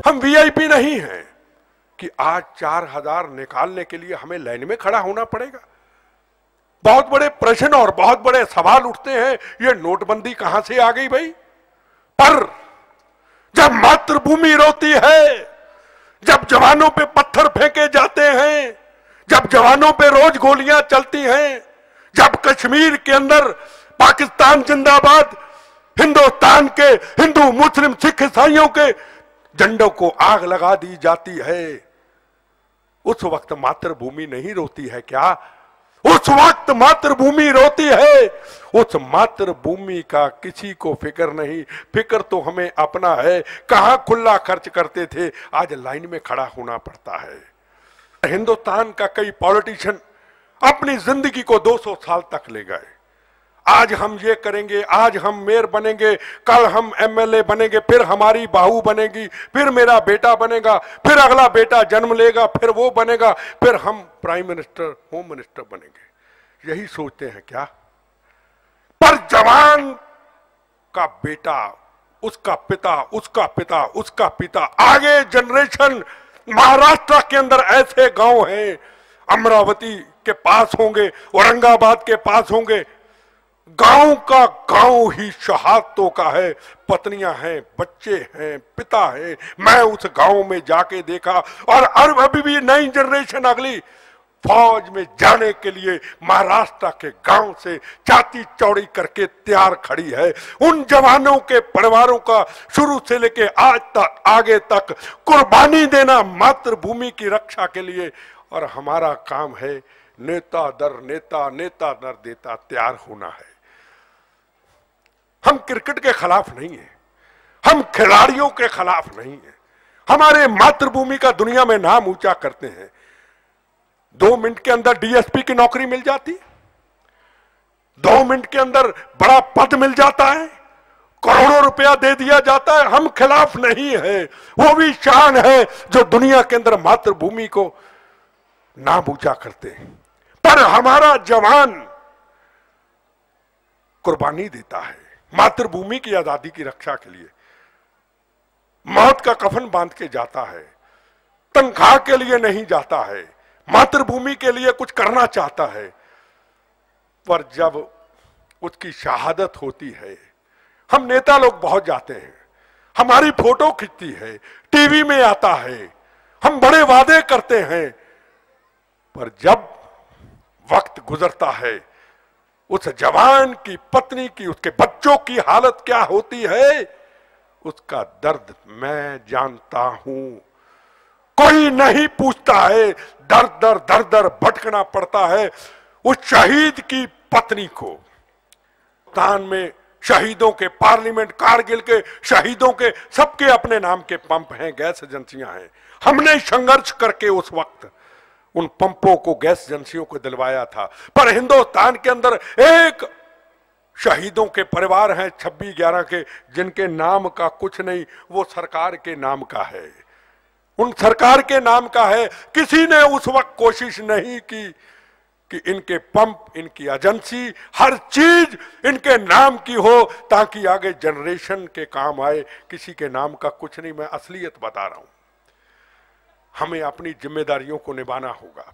हम वीआईपी नहीं हैं कि आज 4000 निकालने के लिए हमें लाइन में खड़ा होना पड़ेगा। बहुत बड़े प्रश्न और बहुत बड़े सवाल उठते हैं, ये नोटबंदी कहां से आ गई भाई? पर जब मातृभूमि रोती है, जब जवानों पे पत्थर फेंके जाते हैं, जब जवानों पे रोज गोलियां चलती हैं, जब कश्मीर के अंदर पाकिस्तान जिंदाबाद, हिंदुस्तान के हिंदू मुस्लिम सिख ईसाइयों के झंडों को आग लगा दी जाती है, उस वक्त मातृभूमि नहीं रोती है क्या? उस वक्त मातृभूमि रोती है। उस मातृभूमि का किसी को फिक्र नहीं। फिक्र तो हमें अपना है। कहां खुला खर्च करते थे, आज लाइन में खड़ा होना पड़ता है। हिंदुस्तान का कई पॉलिटिशियन अपनी जिंदगी को 200 साल तक ले गए। आज हम ये करेंगे, आज हम मेयर बनेंगे, कल हम एमएलए बनेंगे, फिर हमारी बहू बनेगी, फिर मेरा बेटा बनेगा, फिर अगला बेटा जन्म लेगा, फिर वो बनेगा, फिर हम प्राइम मिनिस्टर, होम मिनिस्टर बनेंगे। यही सोचते हैं क्या? पर जवान का बेटा, उसका पिता, उसका पिता, उसका पिता, आगे जनरेशन। महाराष्ट्र के अंदर ऐसे गांव हैं, अमरावती के पास होंगे, औरंगाबाद के पास होंगे, गांव का गांव ही शहादतों का है। पत्नियां हैं, बच्चे हैं, पिता है। मैं उस गांव में जाके देखा, और अभी भी नई जनरेशन अगली फौज में जाने के लिए महाराष्ट्र के गांव से छाती चौड़ी करके तैयार खड़ी है। उन जवानों के परिवारों का शुरू से लेके आज तक, आगे तक कुर्बानी देना मातृभूमि की रक्षा के लिए। और हमारा काम है नेता दर नेता, नेता दर नेता तैयार होना है। हम क्रिकेट के खिलाफ नहीं है, हम खिलाड़ियों के खिलाफ नहीं है। हमारे मातृभूमि का दुनिया में नाम ऊंचा करते हैं। 2 मिनट के अंदर डीएसपी की नौकरी मिल जाती, 2 मिनट के अंदर बड़ा पद मिल जाता है, करोड़ों रुपया दे दिया जाता है। हम खिलाफ नहीं है। वो भी शान है जो दुनिया के अंदर मातृभूमि को नाम ऊंचा करते हैं। पर हमारा जवान कुर्बानी देता है मातृभूमि की आजादी की रक्षा के लिए। मौत का कफन बांध के जाता है, तनख्वाह के लिए नहीं जाता है, मातृभूमि के लिए कुछ करना चाहता है। पर जब उसकी शहादत होती है, हम नेता लोग बहुत जाते हैं, हमारी फोटो खिंचती है, टीवी में आता है, हम बड़े वादे करते हैं, पर जब वक्त गुजरता है, उस जवान की पत्नी की, उसके बच्चों की हालत क्या होती है, उसका दर्द मैं जानता हूं। कोई नहीं पूछता है, दर दर दर दर भटकना पड़ता है उस शहीद की पत्नी को। हिंदुस्तान में शहीदों के पार्लियामेंट, कारगिल के शहीदों के सबके अपने नाम के पंप हैं, गैस एजेंसियां हैं। हमने संघर्ष करके उस वक्त उन पंपों को, गैस एजेंसियों को दिलवाया था। पर हिंदुस्तान के अंदर एक शहीदों के परिवार हैं 26/11 के, जिनके नाम का कुछ नहीं, वो सरकार के नाम का है, उन सरकार के नाम का है। किसी ने उस वक्त कोशिश नहीं की कि इनके पंप, इनकी एजेंसी, हर चीज इनके नाम की हो ताकि आगे जनरेशन के काम आए। किसी के नाम का कुछ नहीं। मैं असलियत बता रहा हूं। हमें अपनी जिम्मेदारियों को निभाना होगा।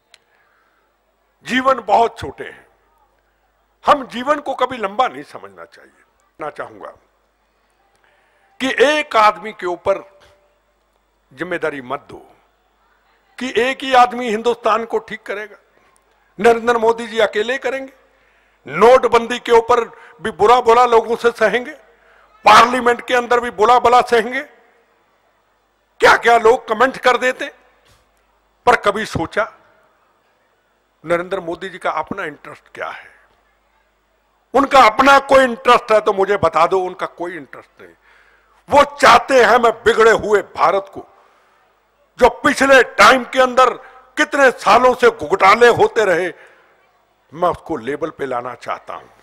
जीवन बहुत छोटे हैं, हम जीवन को कभी लंबा नहीं समझना चाहिए। मैं चाहूंगा कि एक आदमी के ऊपर जिम्मेदारी मत दो कि एक ही आदमी हिंदुस्तान को ठीक करेगा। नरेंद्र मोदी जी अकेले करेंगे? नोटबंदी के ऊपर भी बुरा बुरा लोगों से सहेंगे, पार्लियामेंट के अंदर भी बुरा बुरा सहेंगे, क्या क्या लोग कमेंट कर देते। पर कभी सोचा नरेंद्र मोदी जी का अपना इंटरेस्ट क्या है? उनका अपना कोई इंटरेस्ट है तो मुझे बता दो। उनका कोई इंटरेस्ट नहीं। वो चाहते हैं मैं बिगड़े हुए भारत को, जो पिछले टाइम के अंदर कितने सालों से घुघटाले होते रहे, मैं उसको लेवल पे लाना चाहता हूं।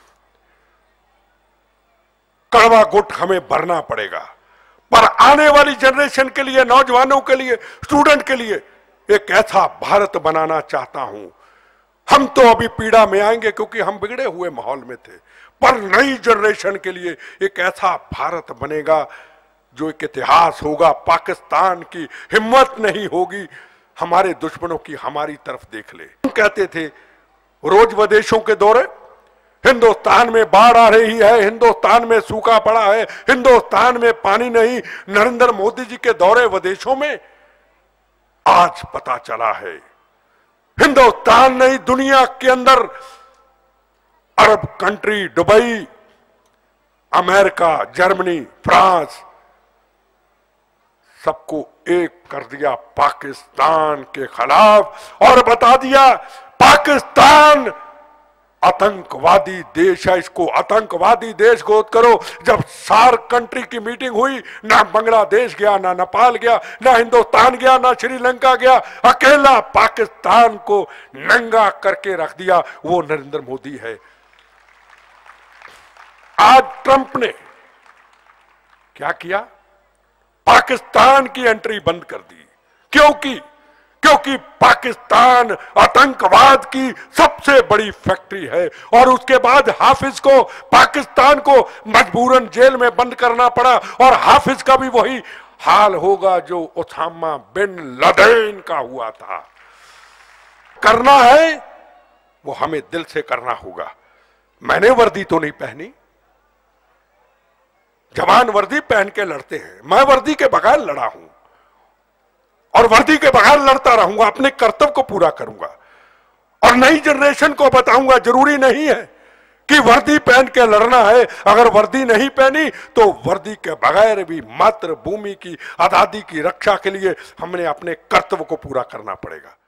कड़वा गुट हमें भरना पड़ेगा, पर आने वाली जनरेशन के लिए, नौजवानों के लिए, स्टूडेंट के लिए एक ऐसा भारत बनाना चाहता हूं। हम तो अभी पीड़ा में आएंगे क्योंकि हम बिगड़े हुए माहौल में थे, पर नई जनरेशन के लिए एक ऐसा भारत बनेगा जो एक इतिहास होगा, पाकिस्तान की हिम्मत नहीं होगी हमारे दुश्मनों की हमारी तरफ देख ले। कहते थे रोज विदेशों के दौरे, हिंदुस्तान में बाढ़ आ रही है, हिंदुस्तान में सूखा पड़ा है, हिंदुस्तान में पानी नहीं। नरेंद्र मोदी जी के दौरे विदेशों में आज पता चला है हिंदुस्तान नहीं, दुनिया के अंदर Arab country, Dubai, America, Germany, France, सबको एक कर दिया पाकिस्तान के खिलाफ और बता दिया पाकिस्तान आतंकवादी देश है, इसको आतंकवादी देश घोषित करो। जब सार्क कंट्री की मीटिंग हुई, ना बांग्लादेश गया, ना नेपाल गया, ना हिंदुस्तान गया, ना श्रीलंका गया, अकेला पाकिस्तान को नंगा करके रख दिया, वो नरेंद्र मोदी है। आज ट्रंप ने क्या किया? पाकिस्तान की एंट्री बंद कर दी। क्योंकि पाकिस्तान आतंकवाद की सबसे बड़ी फैक्ट्री है और उसके बाद हाफिज को, पाकिस्तान को मजबूरन जेल में बंद करना पड़ा और हाफिज का भी वही हाल होगा जो ओसामा बिन लादेन का हुआ था। करना है वो हमें दिल से करना होगा। मैंने वर्दी तो नहीं पहनी, जवान वर्दी पहन के लड़ते हैं, मैं वर्दी के बगैर लड़ा हूं और वर्दी के बगैर लड़ता रहूंगा, अपने कर्तव्य को पूरा करूंगा और नई जनरेशन को बताऊंगा जरूरी नहीं है कि वर्दी पहन के लड़ना है। अगर वर्दी नहीं पहनी तो वर्दी के बगैर भी मातृभूमि की आजादी की रक्षा के लिए हमने अपने कर्तव्य को पूरा करना पड़ेगा।